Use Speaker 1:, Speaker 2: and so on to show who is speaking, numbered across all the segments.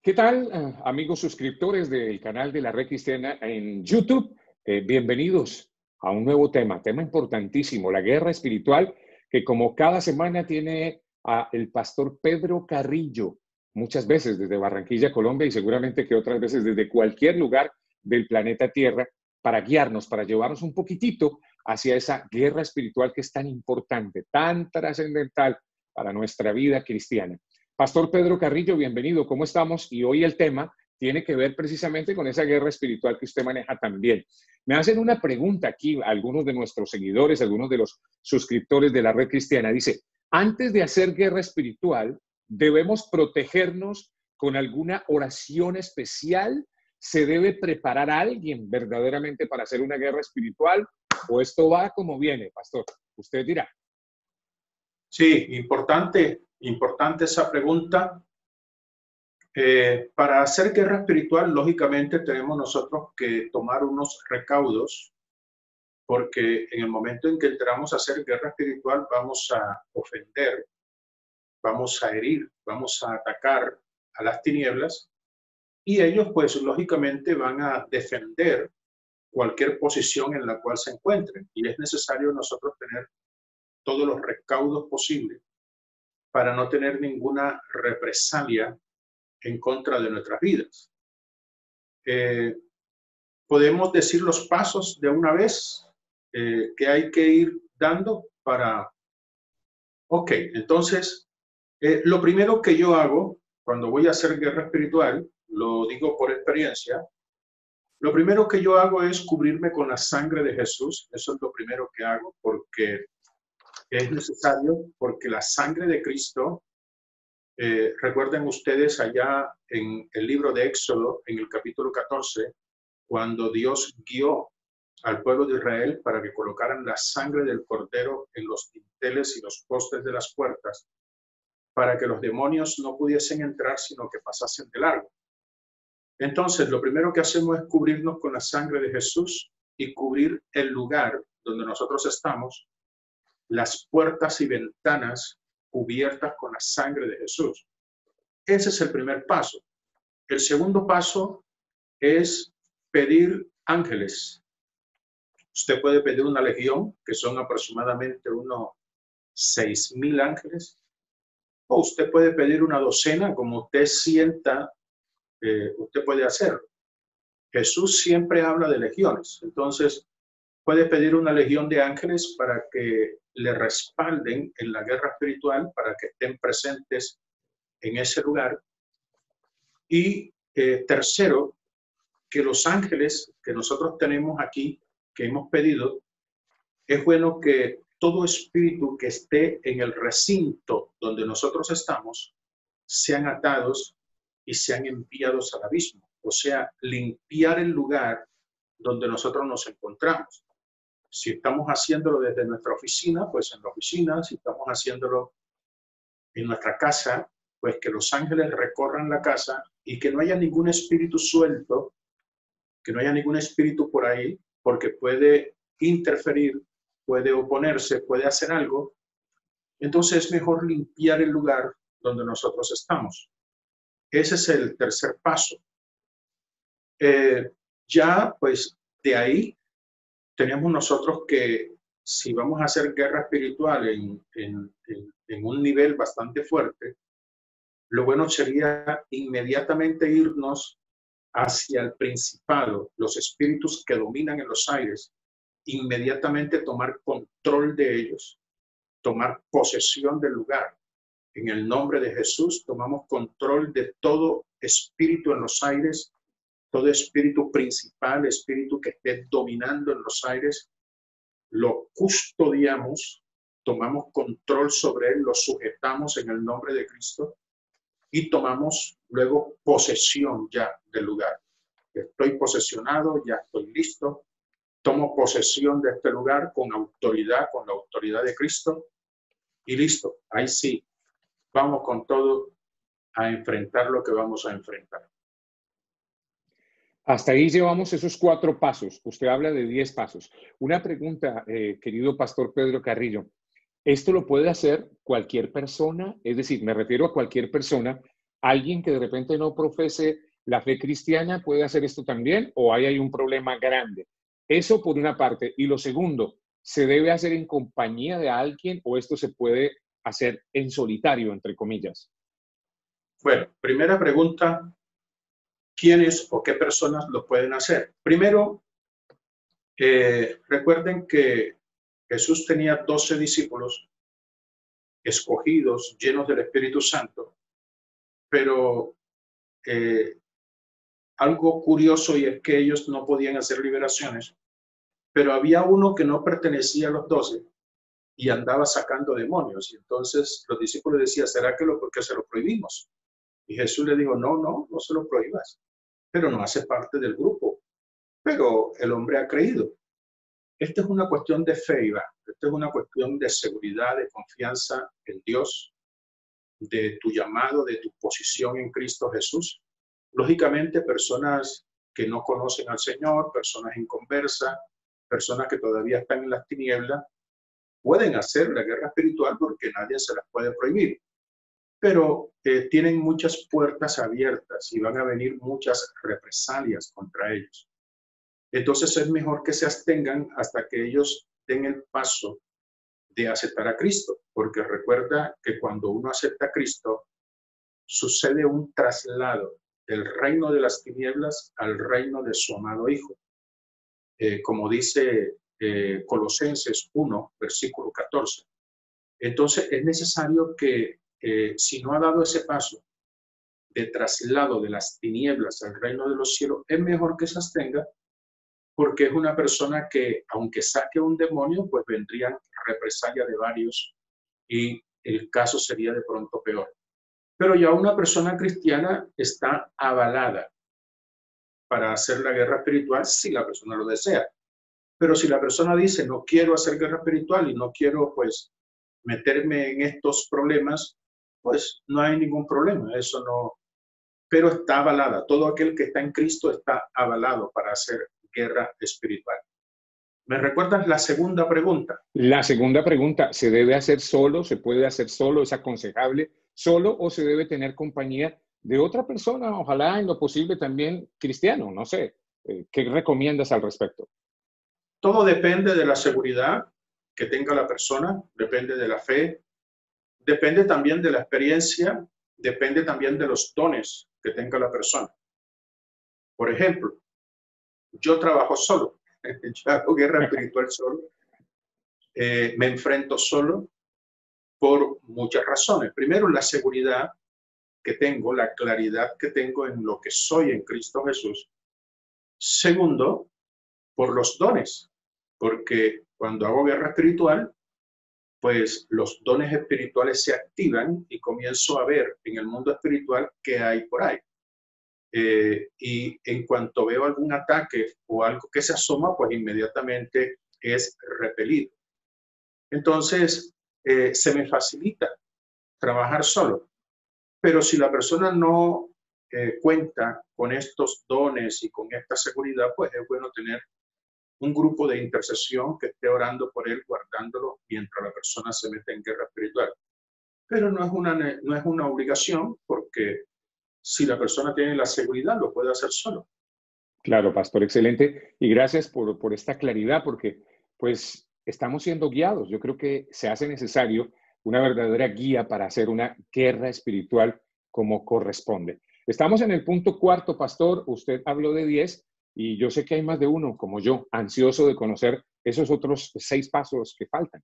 Speaker 1: ¿Qué tal, amigos suscriptores del canal de la Red Cristiana en YouTube? Bienvenidos a un nuevo tema importantísimo, la guerra espiritual, que como cada semana tiene a el pastor Pedro Carrillo, muchas veces desde Barranquilla, Colombia, y seguramente que otras veces desde cualquier lugar del planeta Tierra, para guiarnos, para llevarnos un poquitito hacia esa guerra espiritual que es tan importante, tan trascendental para nuestra vida cristiana. Pastor Pedro Carrillo, bienvenido, ¿cómo estamos? Y hoy el tema tiene que ver precisamente con esa guerra espiritual que usted maneja también. Me hacen una pregunta aquí, algunos de nuestros seguidores, algunos de los suscriptores de la Red Cristiana. Dice, antes de hacer guerra espiritual, ¿debemos protegernos con alguna oración especial? ¿Se debe preparar a alguien verdaderamente para hacer una guerra espiritual? ¿O esto va como viene, pastor? Usted dirá.
Speaker 2: Sí, importante esa pregunta. Para hacer guerra espiritual, lógicamente tenemos nosotros que tomar unos recaudos, porque en el momento en que entramos a hacer guerra espiritual vamos a ofender, vamos a herir, vamos a atacar a las tinieblas y ellos pues lógicamente van a defender cualquier posición en la cual se encuentren y es necesario nosotros tener todos los recaudos posibles para no tener ninguna represalia en contra de nuestras vidas. Podemos decir los pasos de una vez que hay que ir dando para... Ok, entonces, lo primero que yo hago cuando voy a hacer guerra espiritual, lo digo por experiencia, lo primero que yo hago es cubrirme con la sangre de Jesús. Eso es lo primero que hago porque es necesario, porque la sangre de Cristo, recuerden ustedes allá en el libro de Éxodo, en el capítulo 14, cuando Dios guió al pueblo de Israel para que colocaran la sangre del cordero en los dinteles y los postes de las puertas, para que los demonios no pudiesen entrar, sino que pasasen de largo. Entonces, lo primero que hacemos es cubrirnos con la sangre de Jesús y cubrir el lugar donde nosotros estamos, las puertas y ventanas cubiertas con la sangre de Jesús. Ese es el primer paso. El segundo paso es pedir ángeles. Usted puede pedir una legión, que son aproximadamente unos 6,000 ángeles, o usted puede pedir una docena, como usted sienta, usted puede hacerlo. Jesús siempre habla de legiones, entonces puede pedir una legión de ángeles para que le respalden en la guerra espiritual, para que estén presentes en ese lugar. Y tercero, que los ángeles que nosotros tenemos aquí, que hemos pedido, es bueno que todo espíritu que esté en el recinto donde nosotros estamos, sean atados y sean enviados al abismo. O sea, limpiar el lugar donde nosotros nos encontramos. Si estamos haciéndolo desde nuestra oficina, pues en la oficina. Si estamos haciéndolo en nuestra casa, pues que los ángeles recorran la casa y que no haya ningún espíritu suelto, que no haya ningún espíritu por ahí, porque puede interferir, puede oponerse, puede hacer algo. Entonces es mejor limpiar el lugar donde nosotros estamos. Ese es el tercer paso. Ya, pues, de ahí tenemos nosotros que, si vamos a hacer guerra espiritual en un nivel bastante fuerte, lo bueno sería inmediatamente irnos hacia el principado, los espíritus que dominan en los aires, inmediatamente tomar control de ellos, tomar posesión del lugar. En el nombre de Jesús tomamos control de todo espíritu en los aires, todo espíritu principal, espíritu que esté dominando en los aires, lo custodiamos, tomamos control sobre él, lo sujetamos en el nombre de Cristo y tomamos luego posesión ya del lugar. Estoy posesionado, ya estoy listo, tomo posesión de este lugar con autoridad, con la autoridad de Cristo y listo. Ahí sí, vamos con todo a enfrentar lo que vamos a enfrentar.
Speaker 1: Hasta ahí llevamos esos 4 pasos. Usted habla de 10 pasos. Una pregunta, querido pastor Pedro Carrillo. ¿Esto lo puede hacer cualquier persona? Es decir, me refiero a cualquier persona ¿Alguien que de repente no profese la fe cristiana puede hacer esto también o ahí hay un problema grande? Eso por una parte. Y lo segundo, ¿se debe hacer en compañía de alguien o esto se puede hacer en solitario, entre comillas?
Speaker 2: Bueno, primera pregunta, ¿quiénes o qué personas lo pueden hacer? Primero, recuerden que Jesús tenía 12 discípulos escogidos, llenos del Espíritu Santo, pero eh, algo curioso y es que ellos no podían hacer liberaciones, pero había uno que no pertenecía a los 12 y andaba sacando demonios. Y entonces los discípulos decían, ¿será que porque se lo prohibimos? Y Jesús le dijo, no, no, no se lo prohíbas, pero no hace parte del grupo. Pero el hombre ha creído. Esta es una cuestión de fe, Iván. Esta es una cuestión de seguridad, de confianza en Dios, de tu llamado, de tu posición en Cristo Jesús. Lógicamente, personas que no conocen al Señor, personas inconversas, personas que todavía están en las tinieblas, pueden hacer la guerra espiritual porque nadie se las puede prohibir. Pero tienen muchas puertas abiertas y van a venir muchas represalias contra ellos. Entonces es mejor que se abstengan hasta que ellos den el paso de aceptar a Cristo, porque recuerda que cuando uno acepta a Cristo, sucede un traslado del reino de las tinieblas al reino de su amado Hijo. Como dice Colosenses 1, versículo 14. Entonces es necesario que si no ha dado ese paso de traslado de las tinieblas al reino de los cielos, es mejor que se abstenga porque es una persona que, aunque saque un demonio, pues vendrían represalias de varios y el caso sería de pronto peor. Pero ya una persona cristiana está avalada para hacer la guerra espiritual si la persona lo desea. Pero si la persona dice, no quiero hacer guerra espiritual y no quiero, pues, meterme en estos problemas, pues no hay ningún problema, eso no. Pero está avalada. Todo aquel que está en Cristo está avalado para hacer guerra espiritual. ¿Me recuerdas la segunda pregunta?
Speaker 1: La segunda pregunta, ¿se debe hacer solo? ¿Se puede hacer solo? ¿Es aconsejable solo o se debe tener compañía de otra persona? Ojalá en lo posible también cristiano, no sé. ¿Qué recomiendas al respecto?
Speaker 2: Todo depende de la seguridad que tenga la persona, depende de la fe, depende también de la experiencia, depende también de los dones que tenga la persona. Por ejemplo, yo trabajo solo, yo hago guerra espiritual solo, me enfrento solo por muchas razones. Primero, la seguridad que tengo, la claridad que tengo en lo que soy en Cristo Jesús. Segundo, por los dones, porque cuando hago guerra espiritual, pues los dones espirituales se activan y comienzo a ver en el mundo espiritual qué hay por ahí. Y en cuanto veo algún ataque o algo que se asoma, pues inmediatamente es repelido. Entonces, se me facilita trabajar solo. Pero si la persona no cuenta con estos dones y con esta seguridad, pues es bueno tener un grupo de intercesión que esté orando por él, guardándolo mientras la persona se mete en guerra espiritual. Pero no es una obligación porque si la persona tiene la seguridad, lo puede hacer solo.
Speaker 1: Claro, pastor, excelente. Y gracias por esta claridad, porque pues estamos siendo guiados. Yo creo que se hace necesario una verdadera guía para hacer una guerra espiritual como corresponde. Estamos en el punto cuarto, pastor. Usted habló de 10 y yo sé que hay más de uno, como yo, ansioso de conocer esos otros 6 pasos que faltan.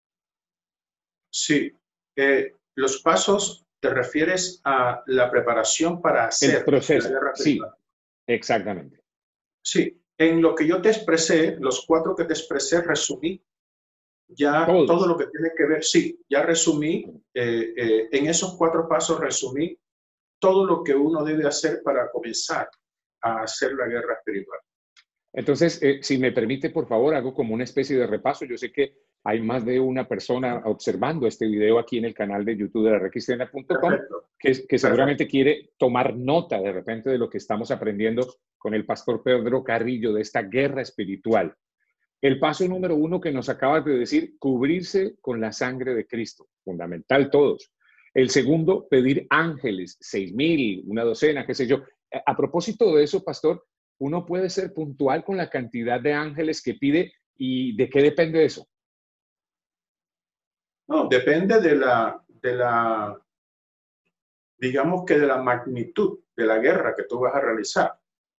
Speaker 2: Sí, los pasos te refieres a la preparación para
Speaker 1: El
Speaker 2: hacer la
Speaker 1: proceso,
Speaker 2: guerra
Speaker 1: sí,
Speaker 2: espiritual.
Speaker 1: exactamente.
Speaker 2: Sí, en lo que yo te expresé, los 4 que te expresé, resumí ya todo
Speaker 1: Todos.
Speaker 2: lo que tiene que ver, sí, ya resumí, en esos 4 pasos resumí todo lo que uno debe hacer para comenzar a hacer la guerra espiritual.
Speaker 1: Entonces, si me permite, por favor, hago como una especie de repaso. Yo sé que hay más de una persona observando este video aquí en el canal de YouTube de la recristiana.com
Speaker 2: Perfecto,
Speaker 1: que seguramente
Speaker 2: perfecto.
Speaker 1: quiere tomar nota de repente de lo que estamos aprendiendo con el pastor Pedro Carrillo de esta guerra espiritual. El paso número 1 que nos acabas de decir, cubrirse con la sangre de Cristo. Fundamental todos. El segundo, pedir ángeles, 6,000, una docena, qué sé yo. A propósito de eso, pastor, uno puede ser puntual con la cantidad de ángeles que pide y de qué depende eso.
Speaker 2: No, depende digamos que de la magnitud de la guerra que tú vas a realizar.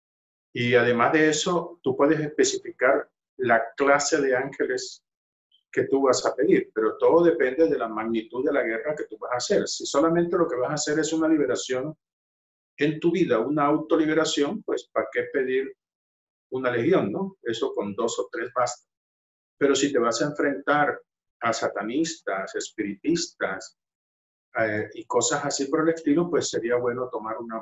Speaker 2: Y además de eso, tú puedes especificar la clase de ángeles que tú vas a pedir, pero todo depende de la magnitud de la guerra que tú vas a hacer. Si solamente lo que vas a hacer es una liberación en tu vida, una autoliberación, pues ¿para qué pedir una legión, no? Eso con 2 o 3 basta. Pero si te vas a enfrentar a satanistas, espiritistas y cosas así por el estilo, pues sería bueno tomar un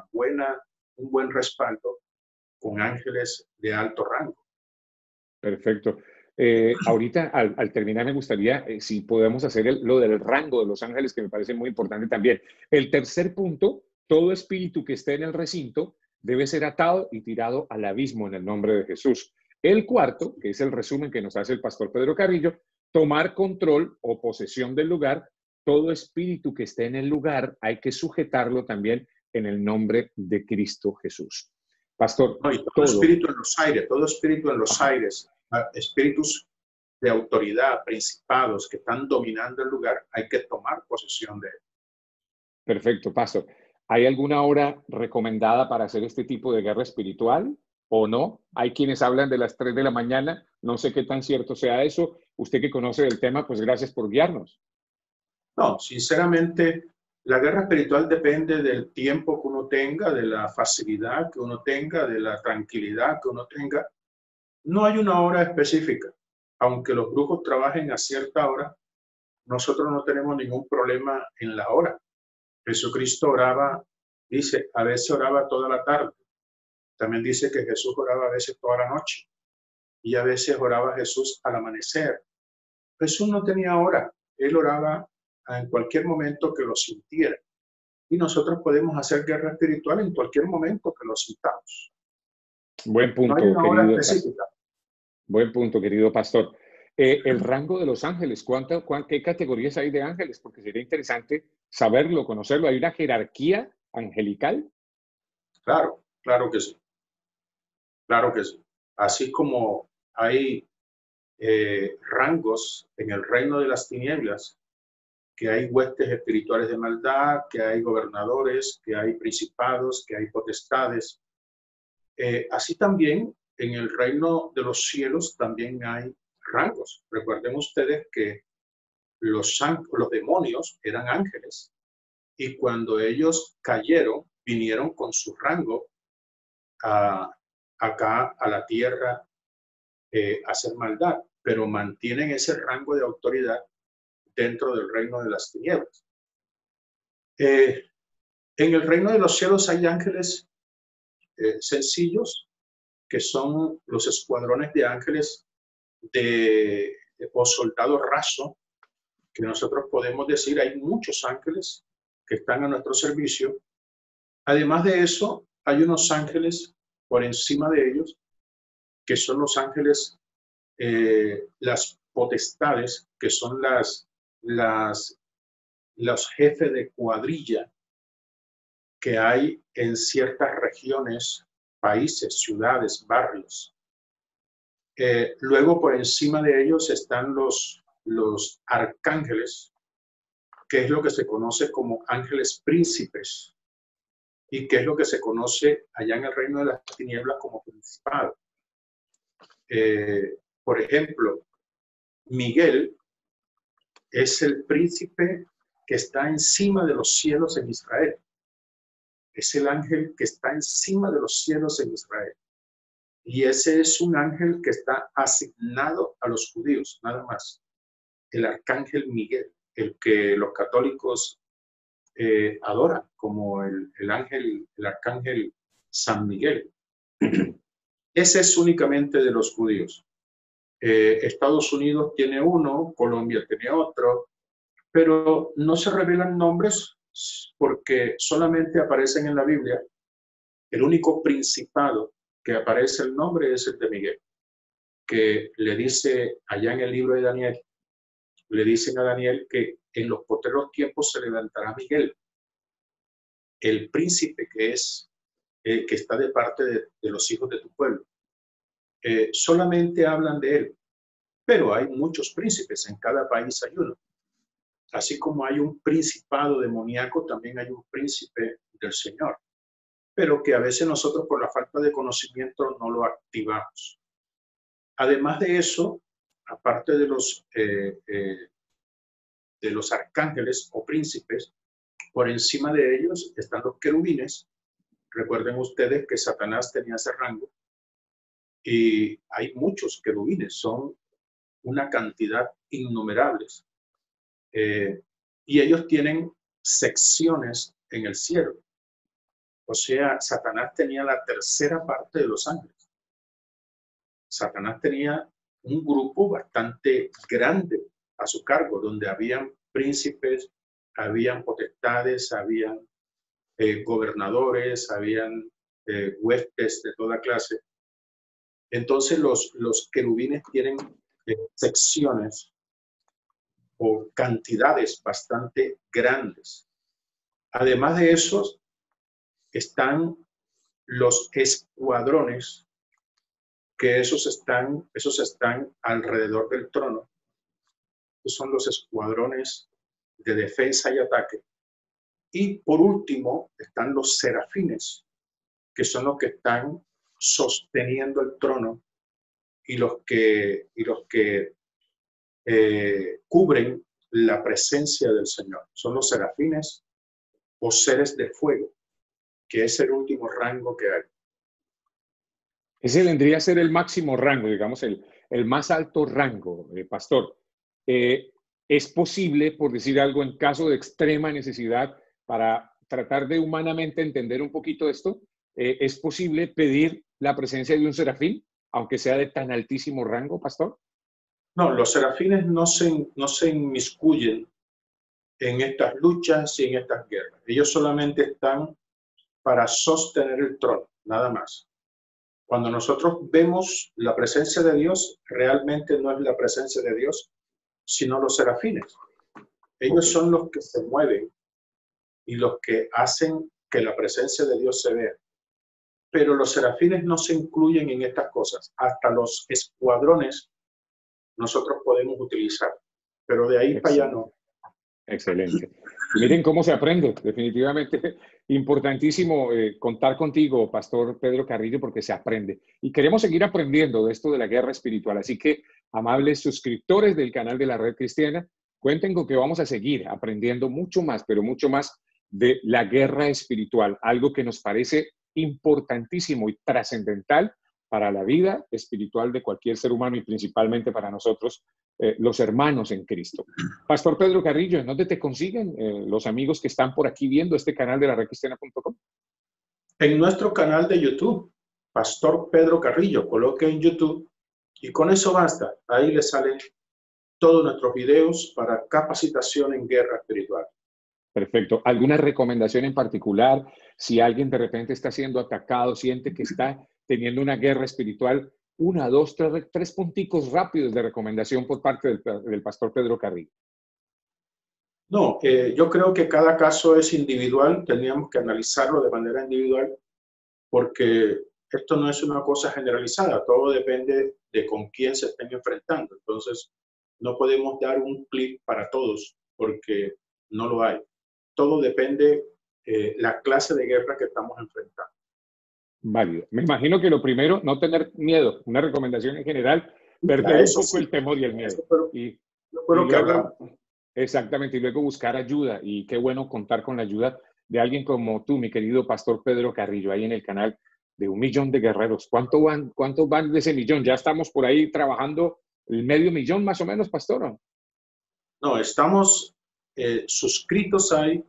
Speaker 2: buen respaldo con ángeles de alto rango.
Speaker 1: Perfecto. Ahorita, al terminar, me gustaría, si podemos hacer lo del rango de los ángeles, que me parece muy importante también. El tercer punto, todo espíritu que esté en el recinto debe ser atado y tirado al abismo en el nombre de Jesús. El cuarto, que es el resumen que nos hace el pastor Pedro Carrillo, tomar control o posesión del lugar. Todo espíritu que esté en el lugar hay que sujetarlo también en el nombre de Cristo Jesús. Pastor,
Speaker 2: no, y todo espíritu en los aires, todo espíritu en los aires, espíritus de autoridad, principados que están dominando el lugar, hay que tomar posesión de él.
Speaker 1: Perfecto, pastor. ¿Hay alguna hora recomendada para hacer este tipo de guerra espiritual o no? Hay quienes hablan de las 3 de la mañana, no sé qué tan cierto sea eso. Usted que conoce el tema, pues gracias por guiarnos.
Speaker 2: No, sinceramente, la guerra espiritual depende del tiempo que uno tenga, de la facilidad que uno tenga, de la tranquilidad que uno tenga. No hay una hora específica. Aunque los brujos trabajen a cierta hora, nosotros no tenemos ningún problema en la hora. Jesucristo oraba, dice, a veces oraba toda la tarde. También dice que Jesús oraba a veces toda la noche. Y a veces oraba Jesús al amanecer. Jesús no tenía hora. Él oraba en cualquier momento que lo sintiera. Y nosotros podemos hacer guerra espiritual en cualquier momento que lo sintamos.
Speaker 1: Buen
Speaker 2: No hay
Speaker 1: punto,
Speaker 2: una hora
Speaker 1: querido pastor.
Speaker 2: específica.
Speaker 1: Buen punto, querido pastor. El rango de los ángeles, ¿qué categorías hay de ángeles? Porque sería interesante saberlo, conocerlo. ¿Hay una jerarquía angelical?
Speaker 2: Claro, claro que sí. Claro que sí. Así como hay rangos en el reino de las tinieblas, que hay huestes espirituales de maldad, que hay gobernadores, que hay principados, que hay potestades. Así también en el reino de los cielos también hay rangos. Recuerden ustedes que los demonios eran ángeles y cuando ellos cayeron, vinieron con su rango acá a la tierra a hacer maldad, pero mantienen ese rango de autoridad dentro del reino de las tinieblas. En el reino de los cielos hay ángeles sencillos, que son los escuadrones de ángeles o soldado raso, que nosotros podemos decir, hay muchos ángeles que están a nuestro servicio. Además de eso, hay unos ángeles por encima de ellos, que son los ángeles, las potestades, que son los jefes de cuadrilla que hay en ciertas regiones, países, ciudades, barrios. Luego, por encima de ellos están los arcángeles, que es lo que se conoce como ángeles príncipes, y que es lo que se conoce allá en el reino de las tinieblas como principado. Por ejemplo, Miguel es el príncipe que está encima de los cielos en Israel. Es el ángel que está encima de los cielos en Israel. Y ese es un ángel que está asignado a los judíos, nada más. El arcángel Miguel, el que los católicos adoran como el arcángel San Miguel. Ese es únicamente de los judíos. Estados Unidos tiene uno, Colombia tiene otro, pero no se revelan nombres porque solamente aparecen en la Biblia. El único principado que aparece el nombre es el de Miguel, que le dice allá en el libro de Daniel, le dicen a Daniel que en los postreros tiempos se levantará Miguel, el príncipe que está de parte de los hijos de tu pueblo. Solamente hablan de él, pero hay muchos príncipes, en cada país hay uno. Así como hay un principado demoníaco, también hay un príncipe del Señor, pero que a veces nosotros por la falta de conocimiento no lo activamos. Además de eso, aparte de los arcángeles o príncipes, por encima de ellos están los querubines. Recuerden ustedes que Satanás tenía ese rango y hay muchos querubines, son una cantidad innumerables. Y ellos tienen secciones en el cielo. O sea, Satanás tenía la tercera parte de los ángeles. Satanás tenía un grupo bastante grande a su cargo, donde habían príncipes, habían potestades, habían gobernadores, habían huestes de toda clase. Entonces los querubines tienen secciones o cantidades bastante grandes. Además de eso, están los escuadrones, que esos están alrededor del trono. Esos son los escuadrones de defensa y ataque. Y por último, están los serafines, que son los que están sosteniendo el trono y los que cubren la presencia del Señor. Son los serafines o seres de fuego, que es el último rango que hay.
Speaker 1: Ese vendría a ser el máximo rango, digamos, el más alto rango, pastor. ¿Es posible, por decir algo, en caso de extrema necesidad, para tratar de humanamente entender un poquito esto, es posible pedir la presencia de un serafín, aunque sea de tan altísimo rango, pastor?
Speaker 2: No, los serafines no se inmiscuyen en estas luchas y en estas guerras. Ellos solamente están para sostener el trono, nada más. Cuando nosotros vemos la presencia de Dios, realmente no es la presencia de Dios, sino los serafines. Ellos son los que se mueven y los que hacen que la presencia de Dios se vea. Pero los serafines no se incluyen en estas cosas. Hasta los escuadrones nosotros podemos utilizar, pero de ahí para allá no.
Speaker 1: Excelente. Miren cómo se aprende, definitivamente importantísimo contar contigo, Pastor Pedro Carrillo, porque se aprende. Y queremos seguir aprendiendo de esto de la guerra espiritual. Así que, amables suscriptores del canal de la Red Cristiana, cuenten con que vamos a seguir aprendiendo mucho más, pero mucho más de la guerra espiritual, algo que nos parece importantísimo y trascendental para la vida espiritual de cualquier ser humano y principalmente para nosotros, los hermanos en Cristo. Pastor Pedro Carrillo, ¿en dónde te consiguen los amigos que están por aquí viendo este canal de la redcristiana.com?
Speaker 2: En nuestro canal de YouTube, Pastor Pedro Carrillo, coloque en YouTube y con eso basta. Ahí le salen todos nuestros videos para capacitación en guerra espiritual.
Speaker 1: Perfecto. ¿Alguna recomendación en particular? Si alguien de repente está siendo atacado, siente que está teniendo una guerra espiritual, una, dos, tres punticos rápidos de recomendación por parte del pastor Pedro Carrillo.
Speaker 2: No, yo creo que cada caso es individual, teníamos que analizarlo de manera individual, porque esto no es una cosa generalizada, todo depende de con quién se estén enfrentando. Entonces, no podemos dar un clic para todos, porque no lo hay. Todo depende de la clase de guerra que estamos enfrentando.
Speaker 1: Válido. Me imagino que lo primero, no tener miedo. Una recomendación en general, perder un poco el temor y el miedo. Y luego, exactamente, y luego buscar ayuda. Y qué bueno contar con la ayuda de alguien como tú, mi querido Pastor Pedro Carrillo, ahí en el canal de 1 millón de guerreros. ¿Cuántos van de ese millón? Ya estamos por ahí trabajando el medio millón más o menos, Pastor.
Speaker 2: No, estamos suscritos, hay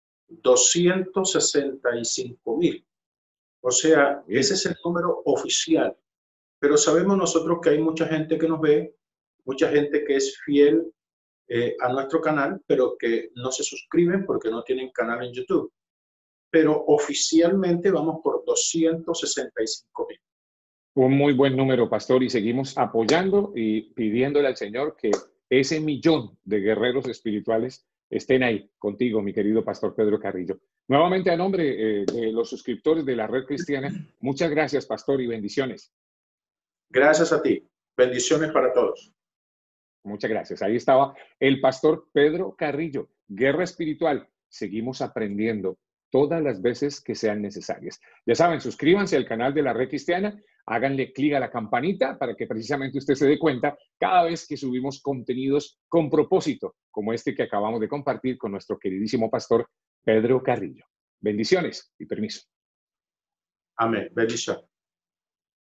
Speaker 2: 265,000. O sea, ese es el número oficial. Pero sabemos nosotros que hay mucha gente que nos ve, mucha gente que es fiel a nuestro canal, pero que no se suscriben porque no tienen canal en YouTube. Pero oficialmente vamos por 265,000.
Speaker 1: Un muy buen número, Pastor, y seguimos apoyando y pidiéndole al Señor que ese millón de guerreros espirituales estén ahí contigo, mi querido Pastor Pedro Carrillo. Nuevamente, a nombre de los suscriptores de la Red Cristiana, muchas gracias, Pastor, y bendiciones.
Speaker 2: Gracias a ti. Bendiciones para todos.
Speaker 1: Muchas gracias. Ahí estaba el Pastor Pedro Carrillo. Guerra espiritual. Seguimos aprendiendo todas las veces que sean necesarias. Ya saben, suscríbanse al canal de la Red Cristiana, háganle clic a la campanita para que precisamente usted se dé cuenta cada vez que subimos contenidos con propósito, como este que acabamos de compartir con nuestro queridísimo Pastor Pedro Carrillo. Bendiciones y permiso.
Speaker 2: Amén. Bendición.